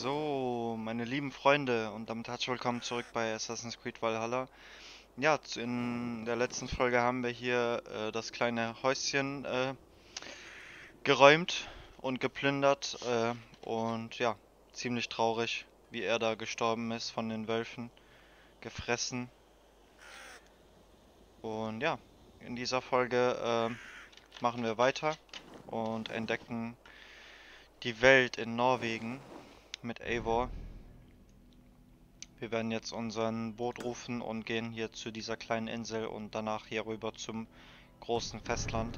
So, meine lieben Freunde und damit herzlich willkommen zurück bei Assassin's Creed Valhalla. Ja, in der letzten Folge haben wir hier das kleine Häuschen geräumt und geplündert und ja, ziemlich traurig, wie er da gestorben ist, von den Wölfen gefressen. Und ja, in dieser Folge machen wir weiter und entdecken die Welt in Norwegen mit Eivor. Wir werden jetzt unseren Boot rufen und gehen hier zu dieser kleinen Insel und danach hier rüber zum großen Festland.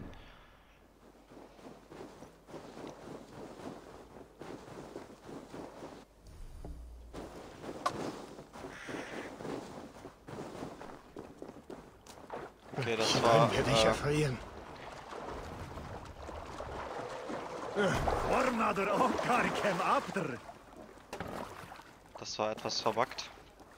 Okay, das war das war etwas verbuggt.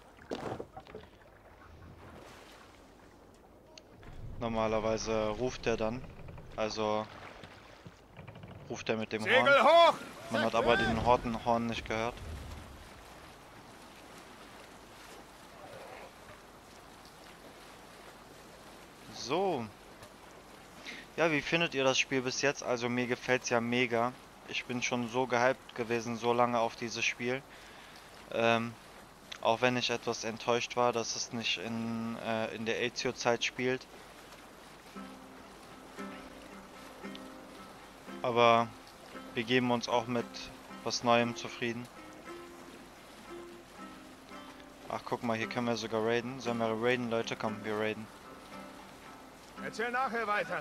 Normalerweise ruft er dann, also ruft er mit dem Horn. Hoch! Man hat aber den Horn nicht gehört. So. Ja, wie findet ihr das Spiel bis jetzt? Also mir gefällt es ja mega. Ich bin schon so gehypt gewesen, so lange auf dieses Spiel. Auch wenn ich etwas enttäuscht war, dass es nicht in der Ezio-Zeit spielt. Aber wir geben uns auch mit was Neuem zufrieden. Ach, guck mal, hier können wir sogar raiden. Sollen wir raiden, Leute? Komm, wir raiden. Erzähl nachher weiter.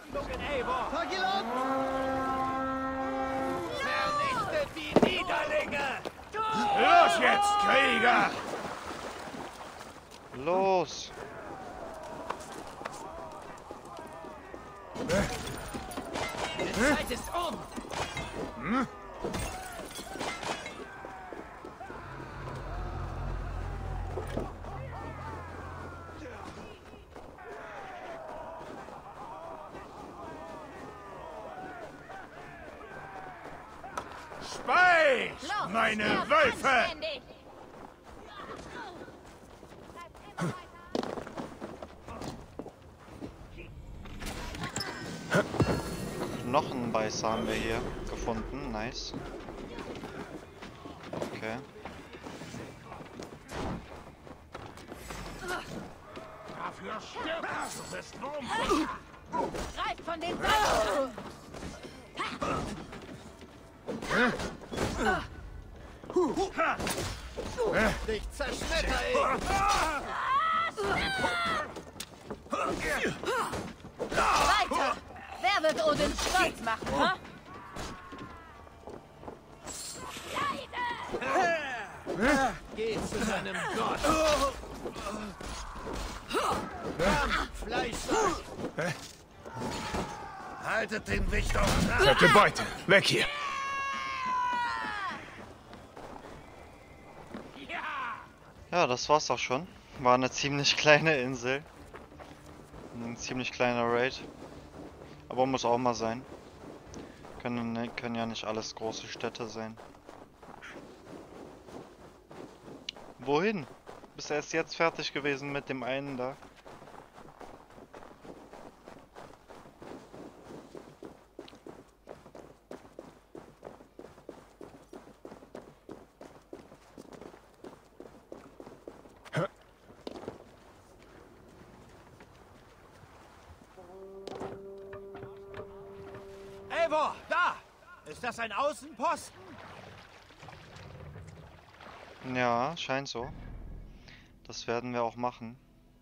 Vernichtet die Niederlinge! Los jetzt, Krieger! Los! Die Zeit ist um! Speich, meine Wölfe! Knochenbeißer haben wir hier gefunden. Nice. Okay. Dafür stirbst du, bist Wurm! Greift von den Seiten! Dich zerschmetter ich! Weiter! Wer wird Odin stolz machen, ha? Geh zu seinem Gott! Fleischsack! Haltet den Wicht auf! Fette Beute! Weg hier! Ja, das war's auch schon. War eine ziemlich kleine Insel. Ein ziemlich kleiner Raid. Aber muss auch mal sein. Können ja nicht alles große Städte sein. Wohin? Bist du erst jetzt fertig gewesen mit dem einen da? Eivor, da! Ist das ein Außenposten? Ja, scheint so. Das werden wir auch machen.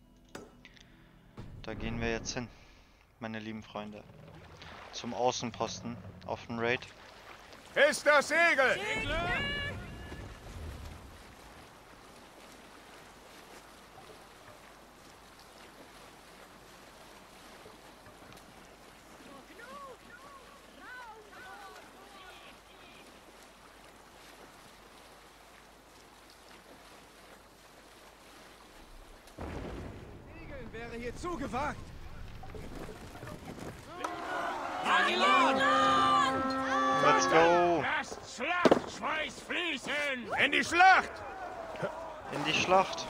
Da gehen wir jetzt hin, meine lieben Freunde. Zum Außenposten auf den Raid. Ist das Segel! Wäre hier zugewagt. Let's go! Lasst Schlacht, Schweiß fließen! In die Schlacht! In die Schlacht.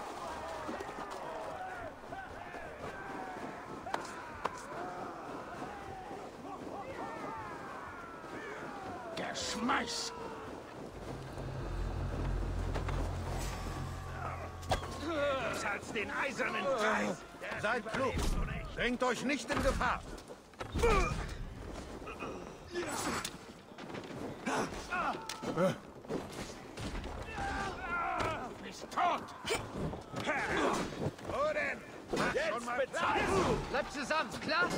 Geschmeiß! Besser als den eisernen Kreis! Seid klug! Bringt euch nicht in Gefahr! Bist tot! Wo denn? Jetzt bezahlt! Bleib zusammen, klar?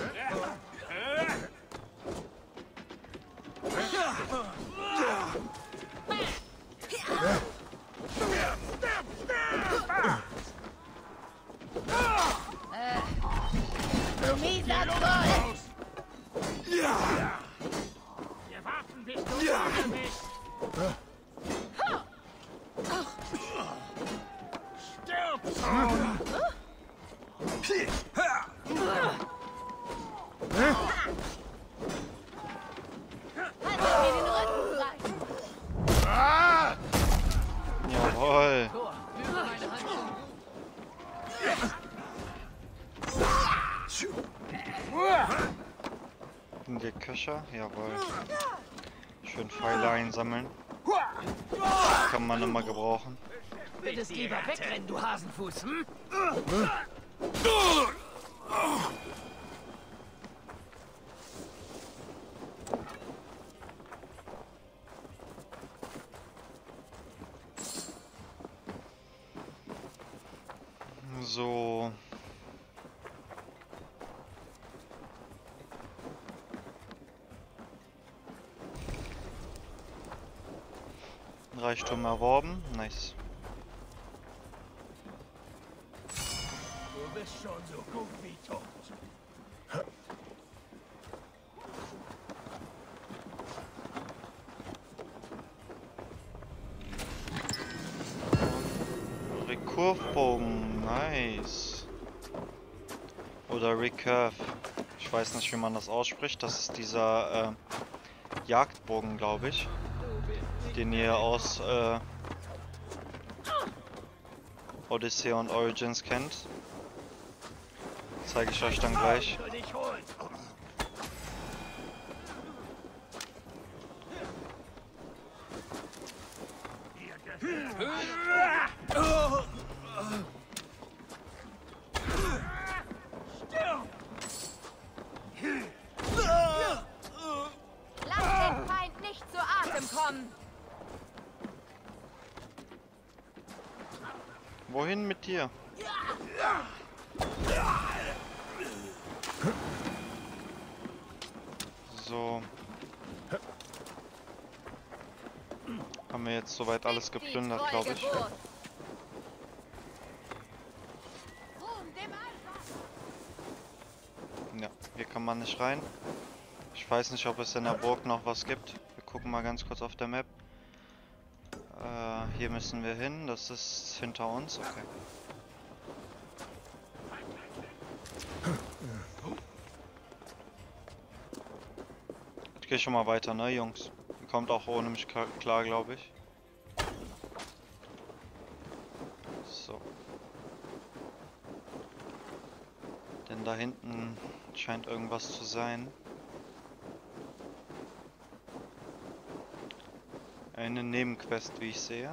Du mieser Troll! Wir warten, bis du müde bist! Stirb schon! Halt mir den Rücken frei! Jawohl. In die Köcher, jawohl. Schön Pfeile einsammeln. Kann man immer gebrauchen. Würdest lieber wegrennen, du Hasenfuß, hm? So. Reichtum erworben, nice. Du bist schon so gut wie tot. Rekurvbogen, nice. Oder Recurve. Ich weiß nicht, wie man das ausspricht. Das ist dieser Jagdbogen, glaube ich. Den ihr aus Odyssey und Origins kennt. Zeige ich euch dann gleich. Lass den Feind nicht zu Atem kommen! Wohin mit dir? So. Haben wir jetzt soweit alles geplündert, glaube ich. Ja, hier kann man nicht rein. Ich weiß nicht, ob es in der Burg noch was gibt. Wir gucken mal ganz kurz auf der Map. Hier müssen wir hin. Das ist hinter uns. Okay. Ich gehe schon mal weiter, ne, Jungs? Ihr kommt auch ohne mich klar, glaube ich. So. Denn da hinten scheint irgendwas zu sein. Eine Nebenquest, wie ich sehe.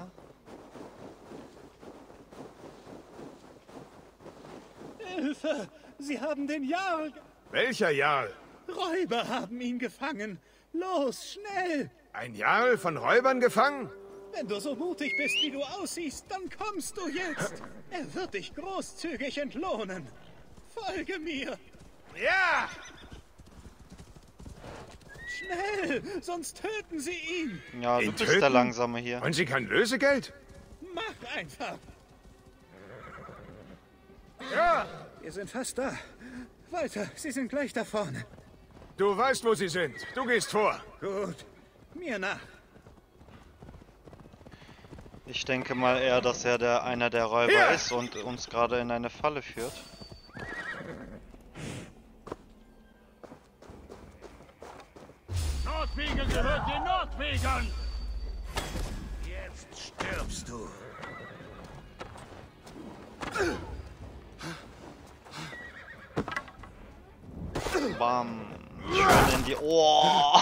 Hilfe! Sie haben den Jarl... Welcher Jarl? Räuber haben ihn gefangen. Los, schnell! Ein Jarl von Räubern gefangen? Wenn du so mutig bist, wie du aussiehst, dann kommst du jetzt. Er wird dich großzügig entlohnen. Folge mir. Ja! Schnell, sonst töten sie ihn. Ja, du Ihn bist der töten? Langsame hier. Und Sie kein Lösegeld? Mach einfach. Ja! Wir sind fast da. Weiter, sie sind gleich da vorne. Du weißt, wo sie sind. Du gehst vor. Gut, mir nach. Ich denke mal eher, dass er einer der Räuber Hier! ist und uns gerade in eine Falle führt. Nordwege gehört den Nordwegern! Jetzt stirbst du. Bam. Schön in die... Oh.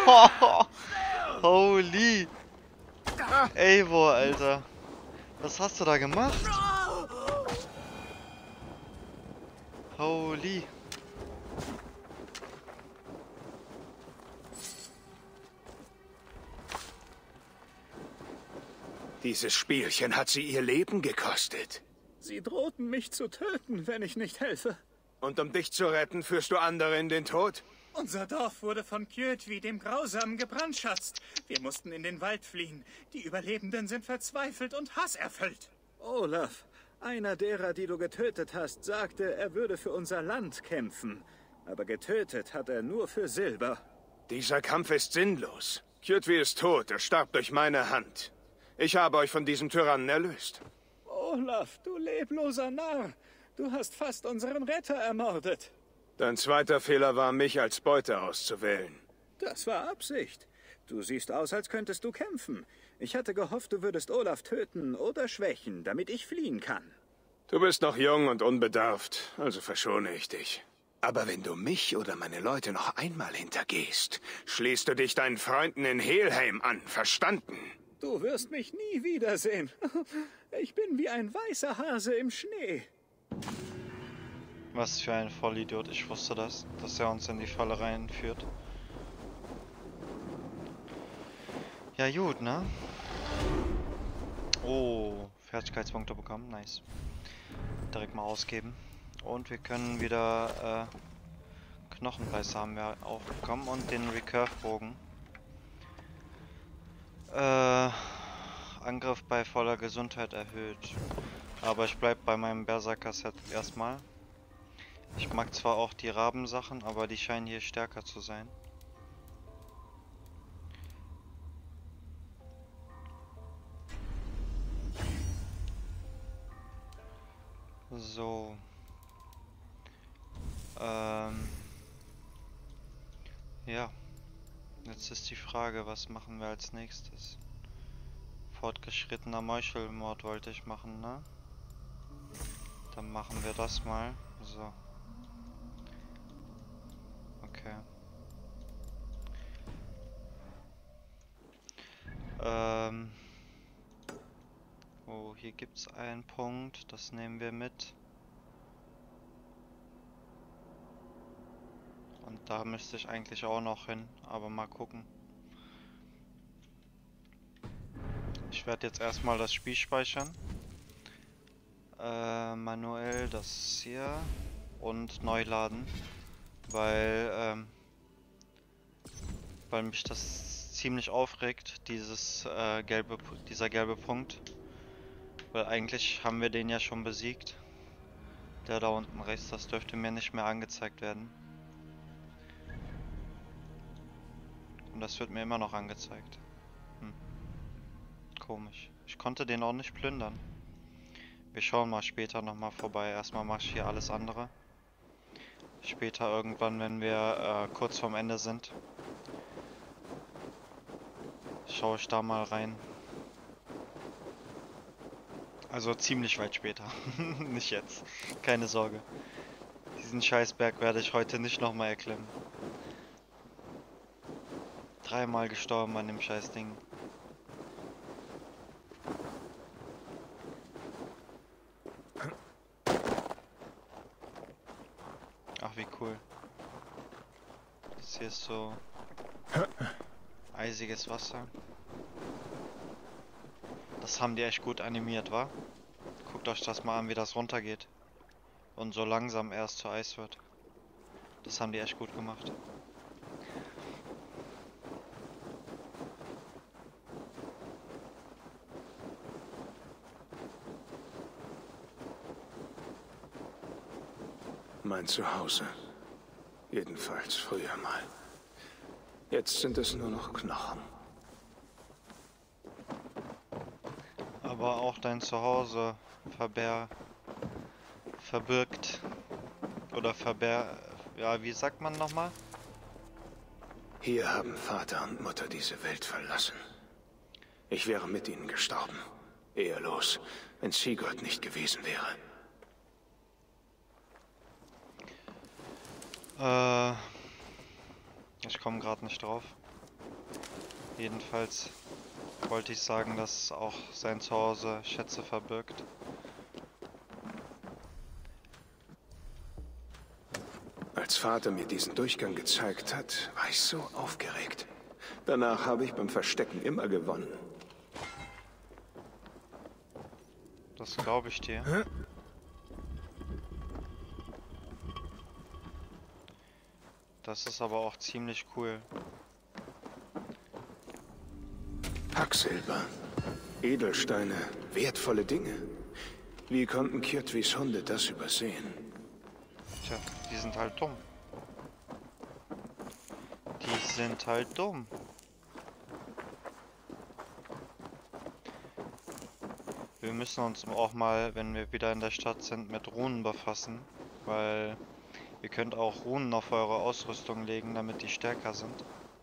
Holy. Eivor, Alter. Was hast du da gemacht? Holy. Dieses Spielchen hat sie ihr Leben gekostet. Sie drohten mich zu töten, wenn ich nicht helfe. Und um dich zu retten, führst du andere in den Tod? Unser Dorf wurde von Kjötvi, dem Grausamen, gebrandschatzt. Wir mussten in den Wald fliehen. Die Überlebenden sind verzweifelt und hasserfüllt. Olaf, einer derer, die du getötet hast, sagte, er würde für unser Land kämpfen. Aber getötet hat er nur für Silber. Dieser Kampf ist sinnlos. Kjötvi ist tot, er starb durch meine Hand. Ich habe euch von diesem Tyrannen erlöst. Olaf, du lebloser Narr. Du hast fast unseren Retter ermordet. Dein zweiter Fehler war, mich als Beute auszuwählen. Das war Absicht. Du siehst aus, als könntest du kämpfen. Ich hatte gehofft, du würdest Olaf töten oder schwächen, damit ich fliehen kann. Du bist noch jung und unbedarft, also verschone ich dich. Aber wenn du mich oder meine Leute noch einmal hintergehst, schließt du dich deinen Freunden in Helheim an, verstanden? Du wirst mich nie wiedersehen. Ich bin wie ein weißer Hase im Schnee. Was für ein Vollidiot. Ich wusste das, dass er uns in die Falle reinführt. Ja gut, ne? Oh, Fertigkeitspunkte bekommen. Nice. Direkt mal ausgeben. Und wir können wieder Knochenbeißer haben wir auch bekommen und den Recurve-Bogen. Angriff bei voller Gesundheit erhöht. Aber ich bleib bei meinem Berserker-Set erstmal. Ich mag zwar auch die Rabensachen, aber die scheinen hier stärker zu sein. So. Ja. Jetzt ist die Frage, was machen wir als nächstes? Fortgeschrittener Meuchelmord wollte ich machen, ne? Dann machen wir das mal. So. Okay. Oh, hier gibt's einen Punkt, das nehmen wir mit. Und da müsste ich eigentlich auch noch hin, aber mal gucken. Ich werde jetzt erstmal das Spiel speichern. Manuell das hier und neu laden, weil mich das ziemlich aufregt, dieser gelbe Punkt. Weil eigentlich haben wir den ja schon besiegt. Der da unten rechts, das dürfte mir nicht mehr angezeigt werden. Und das wird mir immer noch angezeigt. Komisch. Ich konnte den auch nicht plündern. Wir schauen mal später nochmal vorbei. Erstmal mache ich hier alles andere. Später irgendwann, wenn wir kurz vorm Ende sind, schaue ich da mal rein. Also ziemlich weit später. Nicht jetzt. Keine Sorge. Diesen Scheißberg werde ich heute nicht nochmal erklimmen. 3-mal gestorben an dem Scheißding. Ach, wie cool. Das hier ist so eisiges Wasser. Das haben die echt gut animiert, wa? Guckt euch das mal an, wie das runtergeht. Und so langsam erst zu Eis wird. Das haben die echt gut gemacht. Mein Zuhause. Jedenfalls früher mal. Jetzt sind es nur noch Knochen. Aber auch dein Zuhause verbirgt. Oder ja, wie sagt man nochmal? Hier haben Vater und Mutter diese Welt verlassen. Ich wäre mit ihnen gestorben. Ehelos, wenn Sigurd nicht gewesen wäre. Ich komme gerade nicht drauf. Jedenfalls wollte ich sagen, dass auch sein Zuhause Schätze verbirgt. Als Vater mir diesen Durchgang gezeigt hat, war ich so aufgeregt. Danach habe ich beim Verstecken immer gewonnen. Das glaube ich dir. Das ist aber auch ziemlich cool. Hacksilber, Edelsteine, wertvolle Dinge. Wie konnten Kjotvis Hunde das übersehen? Tja, die sind halt dumm. Die sind halt dumm. Wir müssen uns auch mal, wenn wir wieder in der Stadt sind, mit Runen befassen, weil ihr könnt auch Runen auf eure Ausrüstung legen, damit die stärker sind.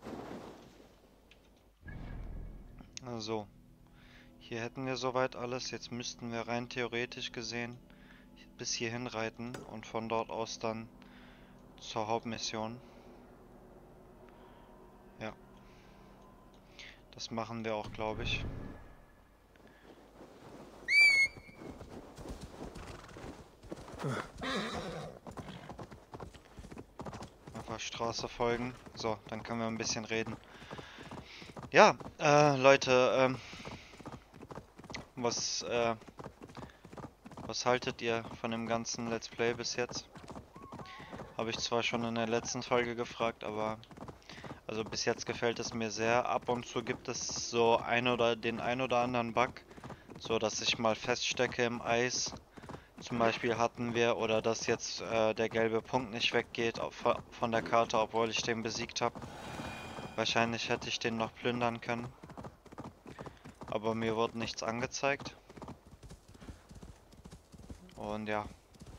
Also, hier hätten wir soweit alles. Jetzt müssten wir rein theoretisch gesehen bis hierhin reiten und von dort aus dann zur Hauptmission. Ja, das machen wir auch, glaube ich. Einfach Straße folgen. So, dann können wir ein bisschen reden. Ja, Leute, was haltet ihr von dem ganzen Let's Play bis jetzt? Habe ich zwar schon in der letzten Folge gefragt, aber also bis jetzt gefällt es mir sehr. Ab und zu gibt es so den ein oder anderen Bug, so dass ich mal feststecke im Eis. Zum Beispiel hatten wir, oder dass jetzt der gelbe Punkt nicht weggeht von der Karte, obwohl ich den besiegt habe. Wahrscheinlich hätte ich den noch plündern können. Aber mir wurde nichts angezeigt. Und ja.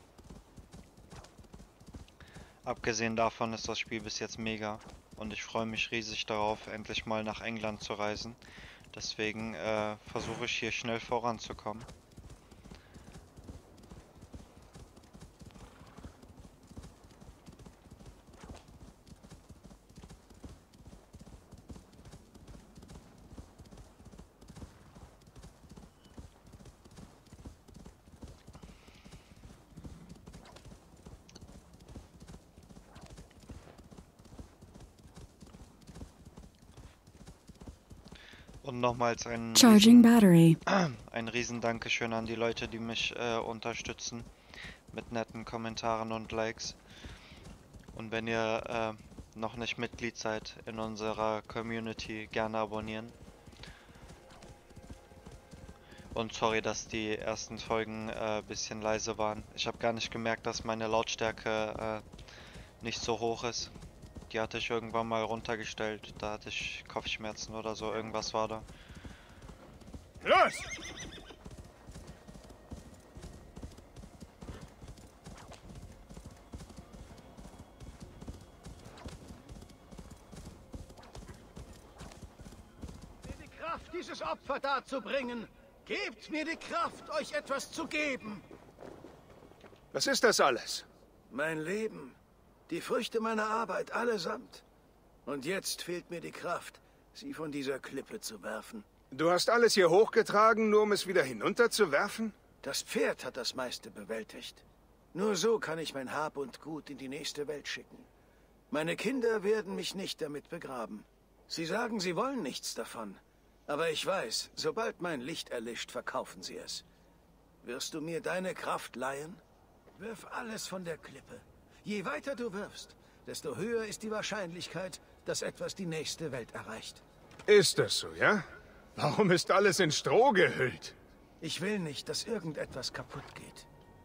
Abgesehen davon ist das Spiel bis jetzt mega. Und ich freue mich riesig darauf, endlich mal nach England zu reisen. Deswegen versuche ich hier schnell voranzukommen. Und nochmals ein riesen Dankeschön an die Leute, die mich unterstützen mit netten Kommentaren und Likes. Und wenn ihr noch nicht Mitglied seid in unserer Community, gerne abonnieren. Und sorry, dass die ersten Folgen bisschen leise waren. Ich habe gar nicht gemerkt, dass meine Lautstärke nicht so hoch ist. Die hatte ich irgendwann mal runtergestellt. Da hatte ich Kopfschmerzen oder so. Irgendwas war da. Los! Mir die Kraft, dieses Opfer darzubringen. Gebt mir die Kraft, euch etwas zu geben. Was ist das alles? Mein Leben. Die Früchte meiner Arbeit, allesamt. Und jetzt fehlt mir die Kraft, sie von dieser Klippe zu werfen. Du hast alles hier hochgetragen, nur um es wieder hinunterzuwerfen? Das Pferd hat das meiste bewältigt. Nur so kann ich mein Hab und Gut in die nächste Welt schicken. Meine Kinder werden mich nicht damit begraben. Sie sagen, sie wollen nichts davon. Aber ich weiß, sobald mein Licht erlischt, verkaufen sie es. Wirst du mir deine Kraft leihen? Wirf alles von der Klippe. Je weiter du wirfst, desto höher ist die Wahrscheinlichkeit, dass etwas die nächste Welt erreicht. Ist das so, ja? Warum ist alles in Stroh gehüllt? Ich will nicht, dass irgendetwas kaputt geht.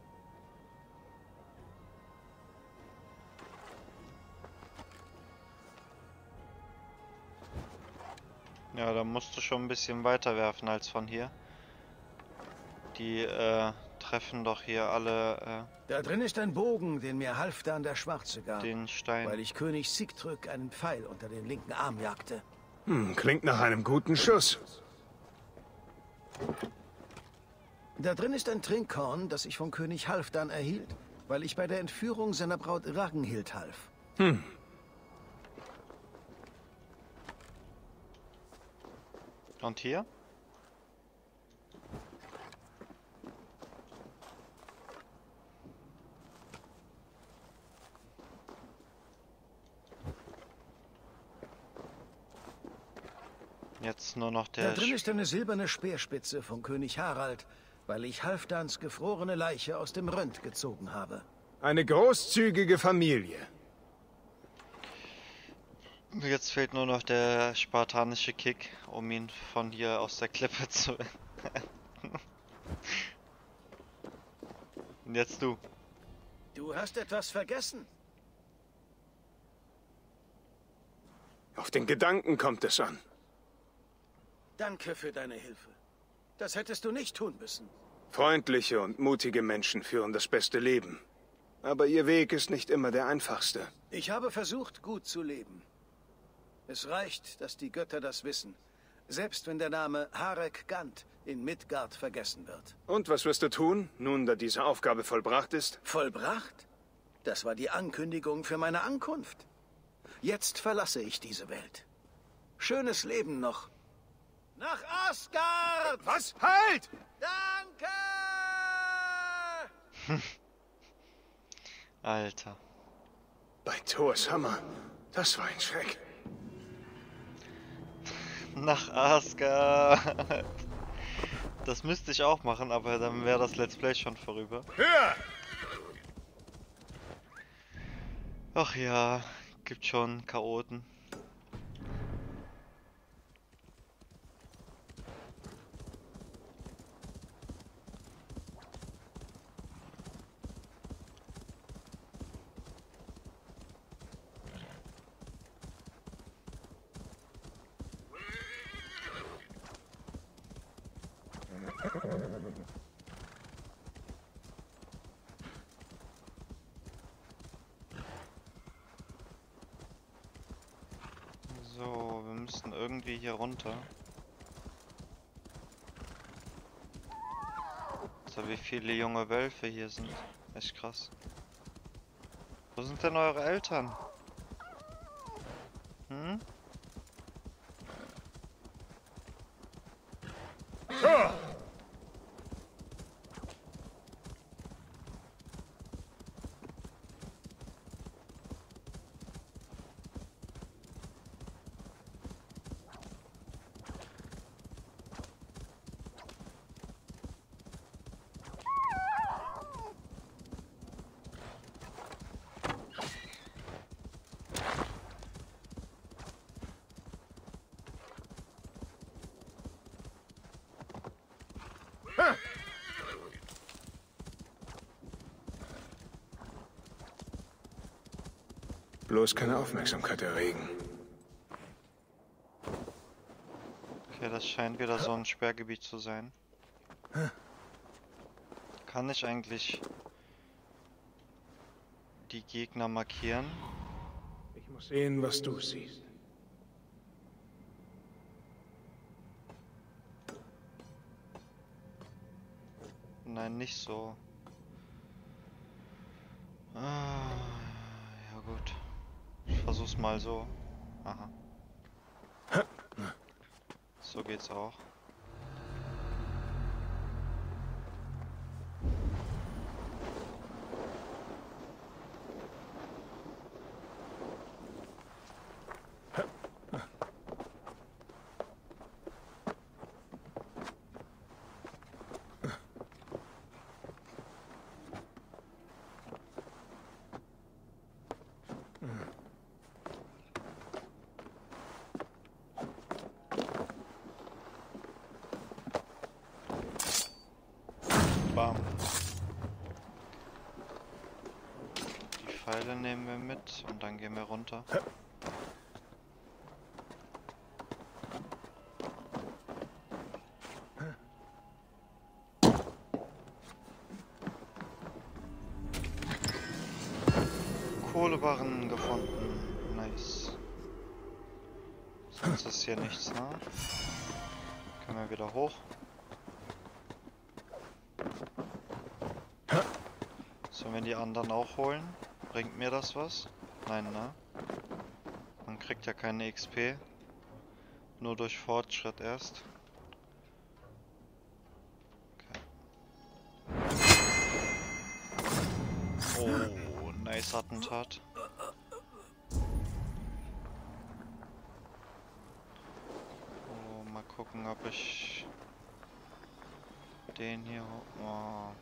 Ja, da musst du schon ein bisschen weiter werfen als von hier. Die treffen doch hier alle Da drin ist ein Bogen, den mir Halfdan der Schwarze gab, den Stein. weil ich König Sigtrygg einen Pfeil unter den linken Arm jagte. Klingt nach einem guten Schuss. Da drin ist ein Trinkhorn, das ich von König Halfdan erhielt, weil ich bei der Entführung seiner Braut Ragnhild half. Und hier? Jetzt nur noch der... Da drin ist eine silberne Speerspitze von König Harald, weil ich Halfdans gefrorene Leiche aus dem Rönd gezogen habe. Eine großzügige Familie. Jetzt fehlt nur noch der spartanische Kick, um ihn von hier aus der Klippe zu... Und jetzt du. Du hast etwas vergessen. Auf den Gedanken kommt es an. Danke für deine Hilfe. Das hättest du nicht tun müssen. Freundliche und mutige Menschen führen das beste Leben. Aber ihr Weg ist nicht immer der einfachste. Ich habe versucht, gut zu leben. Es reicht, dass die Götter das wissen. Selbst wenn der Name Harek Gant in Midgard vergessen wird. Und was wirst du tun, nun da diese Aufgabe vollbracht ist? Vollbracht? Das war die Ankündigung für meine Ankunft. Jetzt verlasse ich diese Welt. Schönes Leben noch. Nach Asgard! Was? Halt! Danke! Alter. Bei Thors Hammer. Das war ein Schreck. Nach Asgard. Das müsste ich auch machen, aber dann wäre das Let's Play schon vorüber. Hör! Ach ja, gibt schon Chaoten. So, wir müssen irgendwie hier runter. So, wie viele junge Wölfe hier sind. Echt krass. Wo sind denn eure Eltern? Hm? Bloß keine Aufmerksamkeit erregen. Okay, das scheint wieder so ein Sperrgebiet zu sein. Kann ich eigentlich die Gegner markieren? Ich muss sehen, was du siehst. Nein, nicht so. Ah, ja gut. Ich versuch's mal so. Aha. So geht's auch. Bam. Die Pfeile nehmen wir mit und dann gehen wir runter. Kohlebarren gefunden. Nice. Sonst ist hier nichts, ne? Können wir wieder hoch. Sollen wir die anderen auch holen? Bringt mir das was? Nein, ne? Man kriegt ja keine XP. Nur durch Fortschritt erst. Okay. Oh, nice Attentat. Oh, mal gucken, ob ich den hier... Oh.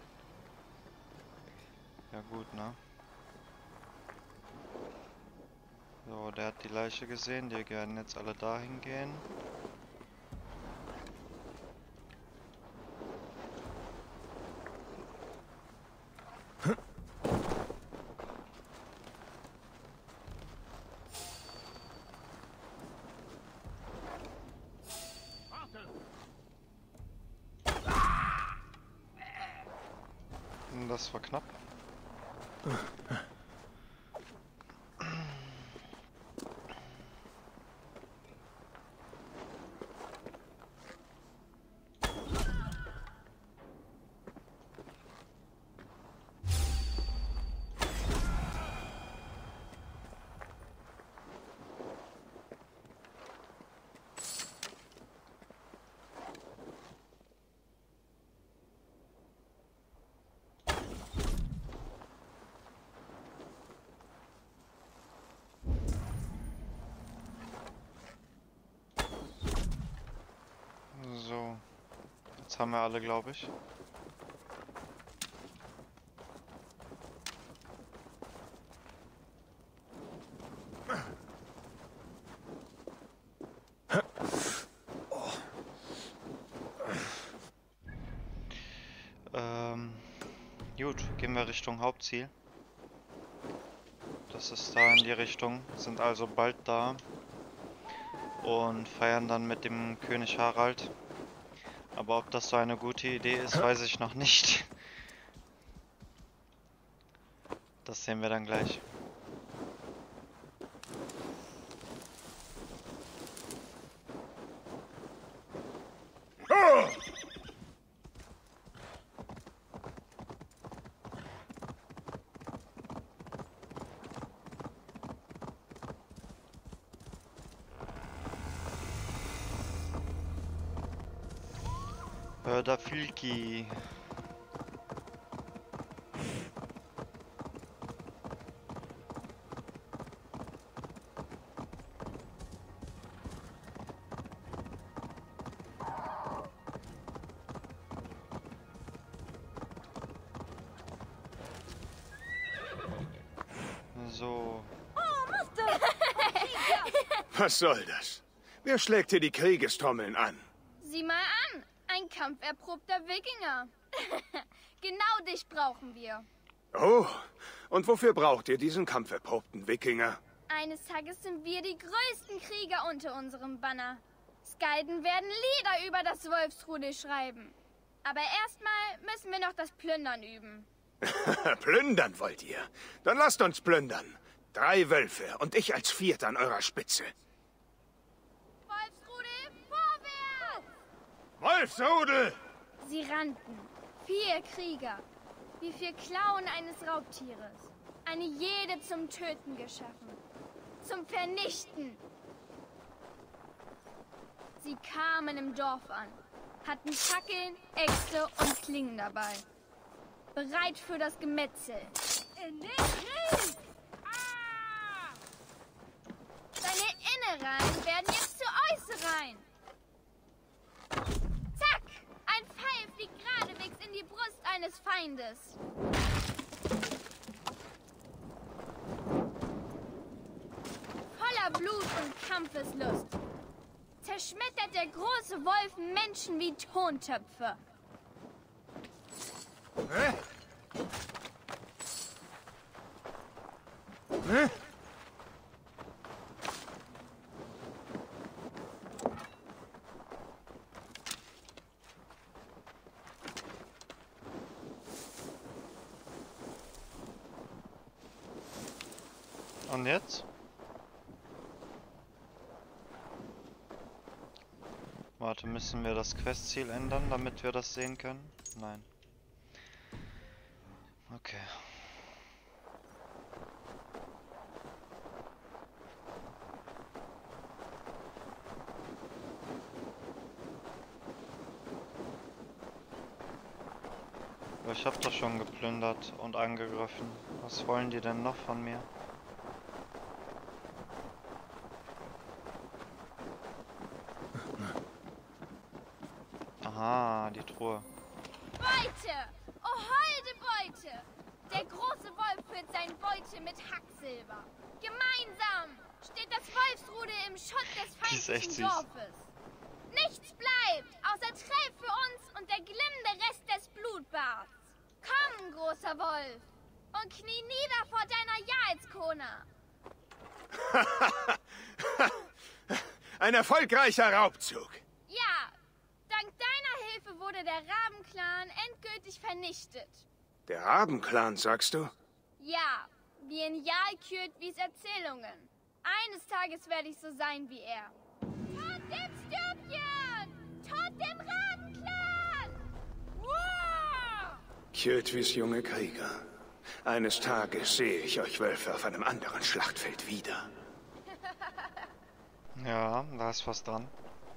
Ja gut, ne? So, der hat die Leiche gesehen. Die werden jetzt alle dahin gehen. Das war knapp. So, jetzt haben wir alle, glaube ich. Gut, gehen wir Richtung Hauptziel. Das ist da in die Richtung, sind also bald da. Und feiern dann mit dem König Harald. Aber ob das so eine gute Idee ist, weiß ich noch nicht. Das sehen wir dann gleich. Da Filki. So. Was soll das? Wer schlägt hier die Kriegestrommeln an? Sieh mal an, ein kampferprobter Wikinger. Genau dich brauchen wir. Oh, und wofür braucht ihr diesen kampferprobten Wikinger? Eines Tages sind wir die größten Krieger unter unserem Banner. Skalden werden Lieder über das Wolfsrudel schreiben. Aber erstmal müssen wir noch das Plündern üben. Plündern wollt ihr? Dann lasst uns plündern. 3 Wölfe und ich als Vierter an eurer Spitze. Wolfsrudel, vorwärts! Wolfsrudel! Sie rannten. 4 Krieger. Wie 4 Klauen eines Raubtieres. Eine jede zum Töten geschaffen. Zum Vernichten. Sie kamen im Dorf an. Hatten Fackeln, Äxte und Klingen dabei. Bereit für das Gemetzel. In den Krieg! Ah! Deine Innereien werden jetzt zu Äußereien. Zack! Ein Pfeil fliegt geradewegs in die Brust eines Feindes. Voller Blut und Kampfeslust zerschmettert der große Wolf Menschen wie Tontöpfe. Hä? Hä? Und jetzt? Warte, müssen wir das Questziel ändern, damit wir das sehen können? Nein. Okay. Aber ich hab doch schon geplündert und angegriffen. Was wollen die denn noch von mir? Aha, die Truhe. Beute! Oh, holde Beute! Der große Wolf führt seine Beute mit Hacksilber. Gemeinsam steht das Wolfsrudel im Schutt des Die ist echt feindlichen süß. Dorfes. Nichts bleibt, außer Träll für uns und der glimmende Rest des Blutbads. Komm, großer Wolf, und knie nieder vor deiner Jahlskona. Ein erfolgreicher Raubzug. Ja, dank deiner Hilfe wurde der Rabenclan endgültig vernichtet. Der Rabenclan, sagst du? Ja, wie in Jarl Kjøtvis Erzählungen. Eines Tages werde ich so sein wie er. Tod dem Stürmchen! Tod dem Rabenclan! Wow! Kjøtvis junge Krieger. Eines Tages sehe ich euch Wölfe auf einem anderen Schlachtfeld wieder. Ja, da ist was dran.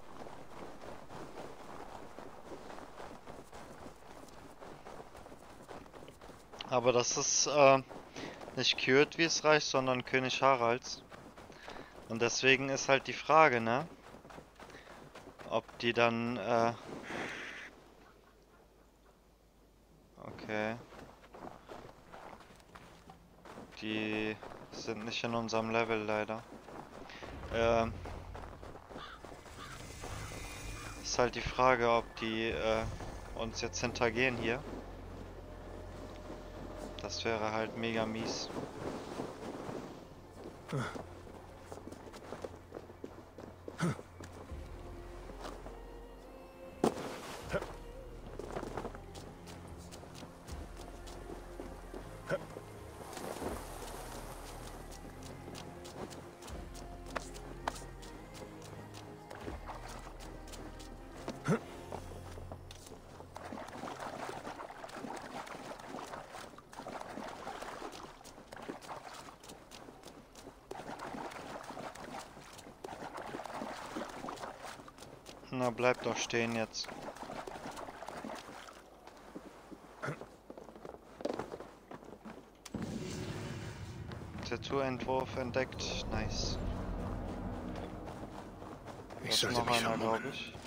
Aber das ist nicht Kjøtvis Reich, sondern König Haralds. Und deswegen ist halt die Frage, ne? Ob die dann okay. Die sind nicht in unserem Level leider. Ist halt die Frage, ob die uns jetzt hintergehen hier. Das wäre halt mega mies. Na, bleib doch stehen jetzt. Tattoo-Entwurf entdeckt. Nice. Ich Das ist sollte noch mich einer, glaube vermummen. ich.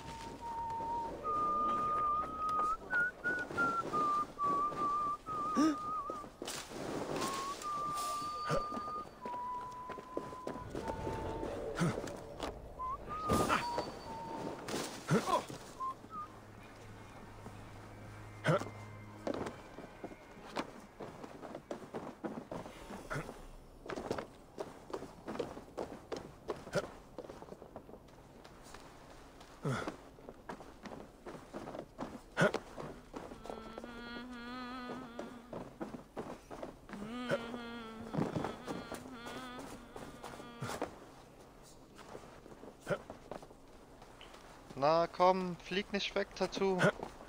Na komm, flieg nicht weg, Tattoo.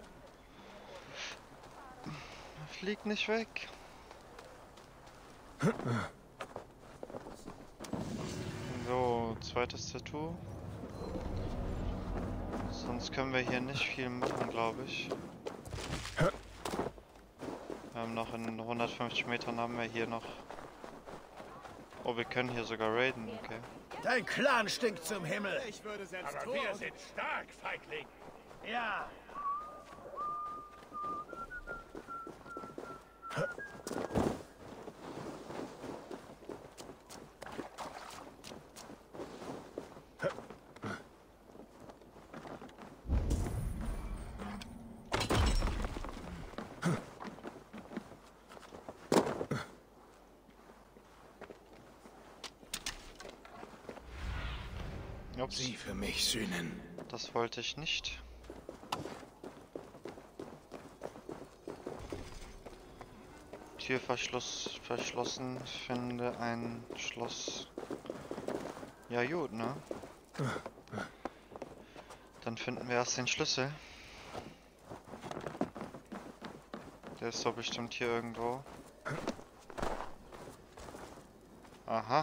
Flieg nicht weg. So, zweites Tattoo. Sonst können wir hier nicht viel machen, glaube ich. Wir haben noch in 150 Metern haben wir hier noch... Oh, wir können hier sogar raiden, okay. Dein Clan stinkt zum Himmel. Ich würde selbst Aber wir sind stark, Feigling. Ja. Ups, Sie für mich sühnen. das wollte ich nicht. Türverschluss verschlossen. Finde ein Schloss. Ja gut, ne? Dann finden wir erst den Schlüssel. Der ist doch bestimmt hier irgendwo. Aha.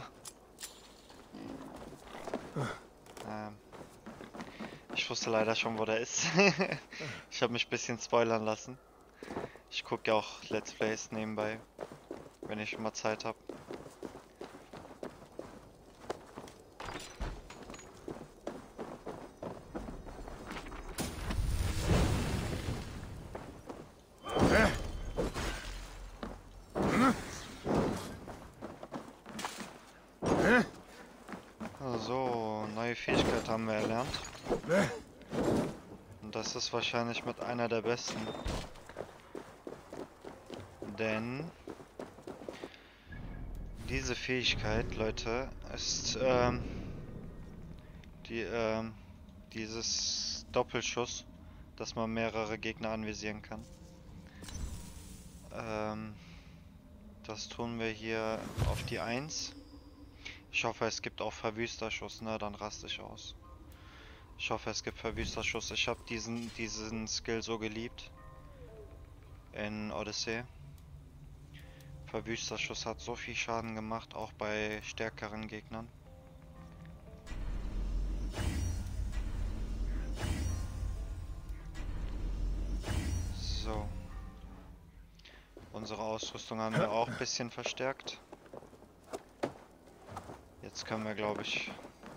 Ich wusste leider schon, wo der ist. Ich habe mich ein bisschen spoilern lassen. Ich gucke ja auch Let's Plays nebenbei, wenn ich mal Zeit habe. So, neue Fähigkeit haben wir erlernt. Und das ist wahrscheinlich mit einer der besten. Denn diese Fähigkeit, Leute, ist dieses Doppelschuss, dass man mehrere Gegner anvisieren kann. Das tun wir hier auf die 1. Ich hoffe, es gibt auch verwüster Schuss, ne? Dann raste ich aus. Ich hoffe, es gibt verwüster Schuss. Ich habe diesen Skill so geliebt in Odyssey. Verwüster Schuss hat so viel Schaden gemacht, auch bei stärkeren Gegnern. So. Unsere Ausrüstung haben wir auch ein bisschen verstärkt. Jetzt können wir, glaube ich,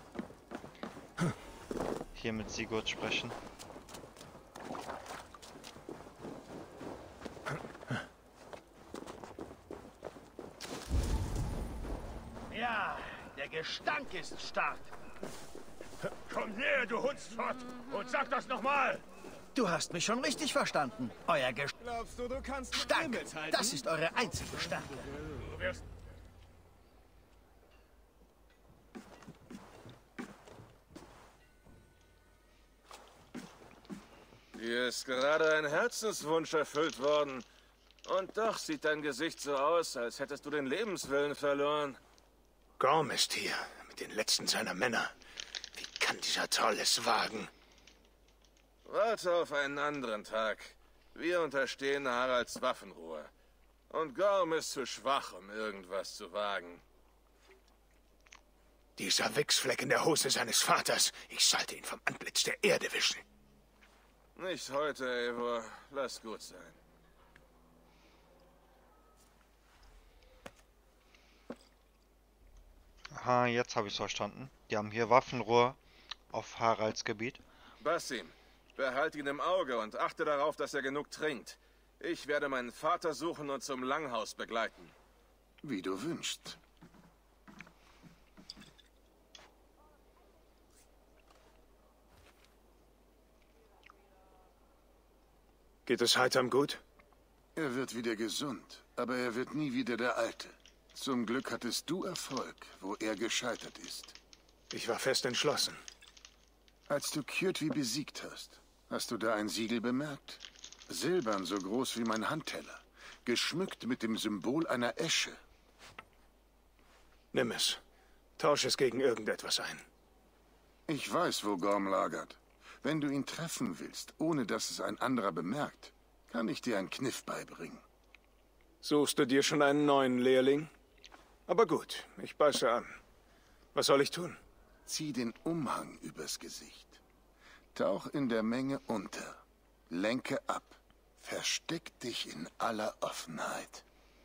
hier mit Sigurd sprechen. Ja, der Gestank ist stark. Komm her, du Hundsfott, und sag das nochmal. Du hast mich schon richtig verstanden. Euer Glaubst du kannst Gestank, das ist eure einzige Stärke. Du wirst... Dir ist gerade ein Herzenswunsch erfüllt worden. Und doch sieht dein Gesicht so aus, als hättest du den Lebenswillen verloren. Gorm ist hier, mit den letzten seiner Männer. Wie kann dieser Troll es wagen? Warte auf einen anderen Tag. Wir unterstehen Haralds Waffenruhe. Und Gorm ist zu schwach, um irgendwas zu wagen. Dieser Wichsfleck in der Hose seines Vaters. Ich sollte ihn vom Antlitz der Erde wischen. Nicht heute, Eivor. Lass gut sein. Aha, jetzt habe ich es verstanden. Die haben hier Waffenruhe auf Haralds Gebiet. Basim, behalt ihn im Auge und achte darauf, dass er genug trinkt. Ich werde meinen Vater suchen und zum Langhaus begleiten. Wie du wünschst. Geht es Heitam gut? Er wird wieder gesund, aber er wird nie wieder der Alte. Zum Glück hattest du Erfolg, wo er gescheitert ist. Ich war fest entschlossen. Als du Kjotvi besiegt hast, hast du da ein Siegel bemerkt? Silbern so groß wie mein Handteller, geschmückt mit dem Symbol einer Esche. Nimm es. Tausch es gegen irgendetwas ein. Ich weiß, wo Gorm lagert. Wenn du ihn treffen willst, ohne dass es ein anderer bemerkt, kann ich dir einen Kniff beibringen. Suchst du dir schon einen neuen Lehrling? Aber gut, ich beiße an. Was soll ich tun? Zieh den Umhang übers Gesicht. Tauch in der Menge unter. Lenke ab. Versteck dich in aller Offenheit.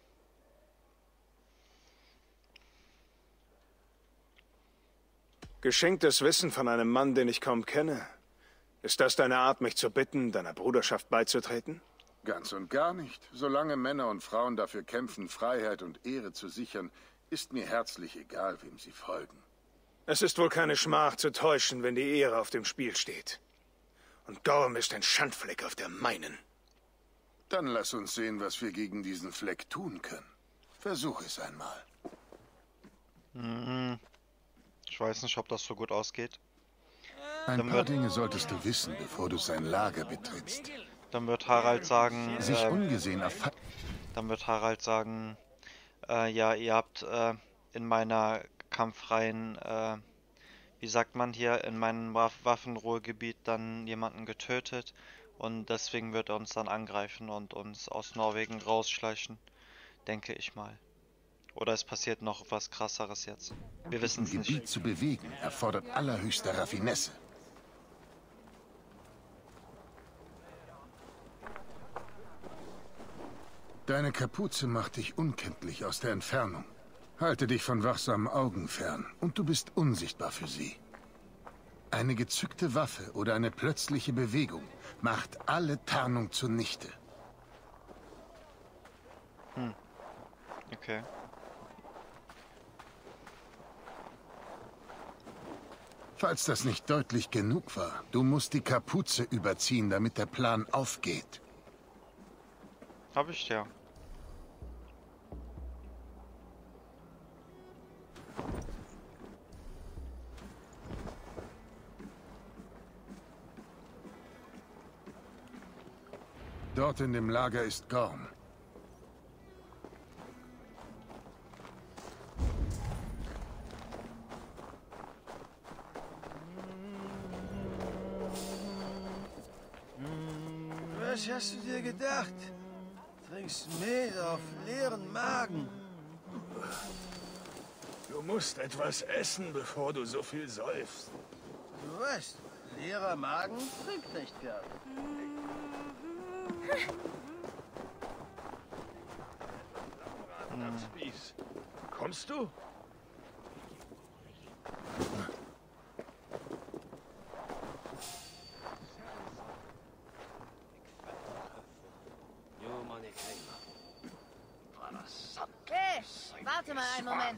Geschenktes Wissen von einem Mann, den ich kaum kenne. Ist das deine Art, mich zu bitten, deiner Bruderschaft beizutreten? Ganz und gar nicht. Solange Männer und Frauen dafür kämpfen, Freiheit und Ehre zu sichern, ist mir herzlich egal, wem sie folgen. Es ist wohl keine Schmach zu täuschen, wenn die Ehre auf dem Spiel steht. Und Gorm ist ein Schandfleck auf der meinen. Dann lass uns sehen, was wir gegen diesen Fleck tun können. Versuch es einmal. Ich weiß nicht, ob das so gut ausgeht. Ein paar Dinge solltest du wissen, bevor du sein Lager betrittst. Dann wird Harald sagen, Sich ungesehen erfassen. dann wird Harald sagen, ja, ihr habt in meiner kampffreien, wie sagt man hier, in meinem Waffenruhegebiet dann jemanden getötet Und deswegen wird er uns dann angreifen und uns aus Norwegen rausschleichen, denke ich mal. Oder es passiert noch was Krasseres jetzt. Wir wissen es Ein Gebiet nicht. zu bewegen erfordert allerhöchste Raffinesse. Deine Kapuze macht dich unkenntlich aus der Entfernung. Halte dich von wachsamen Augen fern und du bist unsichtbar für sie. Eine gezückte Waffe oder eine plötzliche Bewegung macht alle Tarnung zunichte. Okay. Falls das nicht deutlich genug war, du musst die Kapuze überziehen, damit der Plan aufgeht. Hab ich ja. Dort in dem Lager ist Gorm. Was hast du dir gedacht? Trinkst Mehl auf leeren Magen. Du musst etwas essen, bevor du so viel säufst. Du weißt, leerer Magen trinkt nicht gern. Am Spieß. Kommst du? Hey, warte mal einen Moment.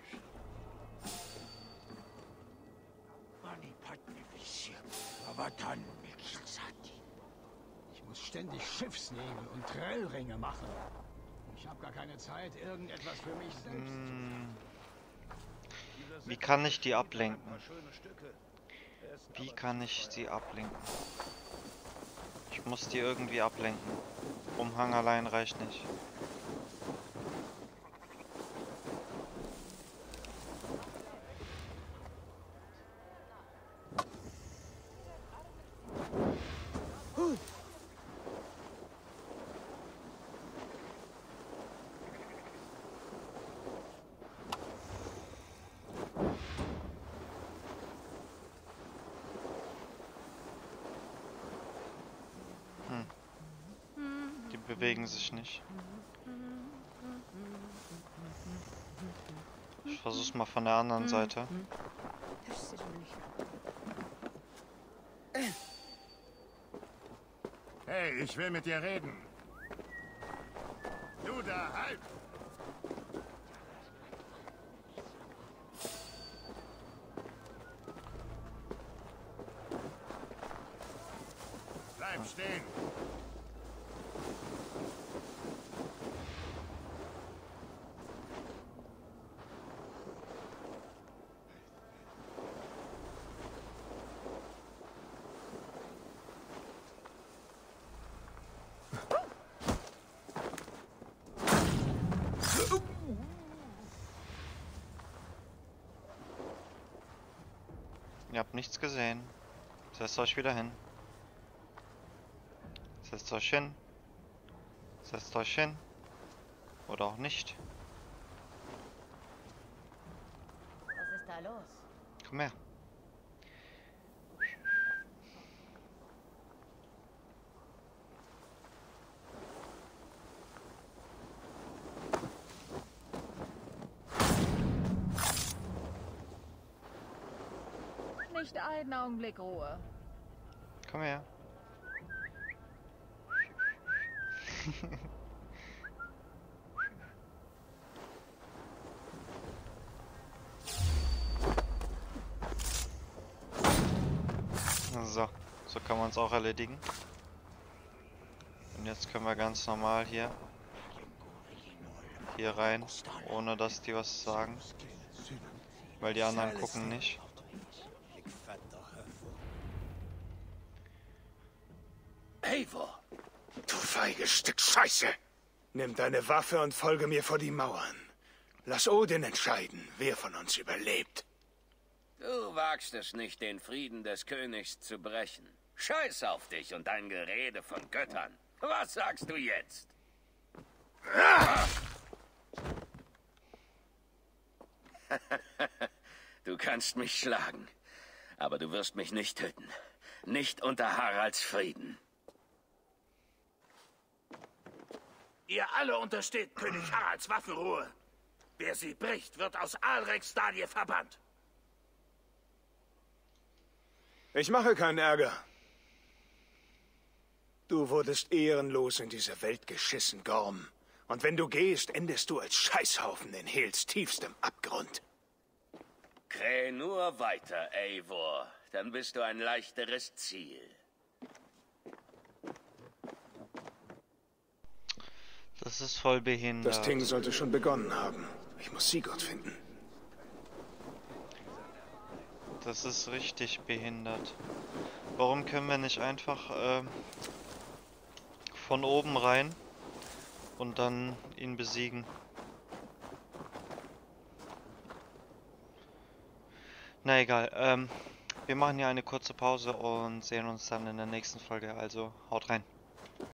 Ich muss ständig Schiffsnebel und Trellringe machen. Ich habe gar keine Zeit, irgendetwas für mich selbst zu. Wie kann ich die ablenken? Wie kann ich sie ablenken? Ich muss die irgendwie ablenken. Umhang allein reicht nicht. Die bewegen sich nicht. Ich versuch's mal von der anderen Seite. Hey, ich will mit dir reden. Du da, halt! Bleib stehen! Ihr habt nichts gesehen. Setzt euch wieder hin. Setzt euch hin. Setzt euch hin. Oder auch nicht. Was ist da los? Komm her. Nicht einen Augenblick Ruhe. Komm her. So kann man es auch erledigen. Und jetzt können wir ganz normal hier rein, ohne dass die was sagen. Weil die anderen gucken nicht. Eivor! Du feiges Stück Scheiße! Nimm deine Waffe und folge mir vor die Mauern. Lass Odin entscheiden, wer von uns überlebt. Du wagst es nicht, den Frieden des Königs zu brechen. Scheiß auf dich und dein Gerede von Göttern. Was sagst du jetzt? Du kannst mich schlagen, aber du wirst mich nicht töten. Nicht unter Haralds Frieden. Ihr alle untersteht König Haralds Waffenruhe. Wer sie bricht, wird aus Alrekstadie verbannt. Ich mache keinen Ärger. Du wurdest ehrenlos in diese Welt geschissen, Gorm. Und wenn du gehst, endest du als Scheißhaufen in Hels tiefstem Abgrund. Kräh nur weiter, Eivor. Dann bist du ein leichteres Ziel. Das ist voll behindert. Das Ding sollte schon begonnen haben. Ich muss Sigurd finden. Das ist richtig behindert. Warum können wir nicht einfach von oben rein und dann ihn besiegen? Na egal, wir machen hier eine kurze Pause und sehen uns dann in der nächsten Folge, also haut rein.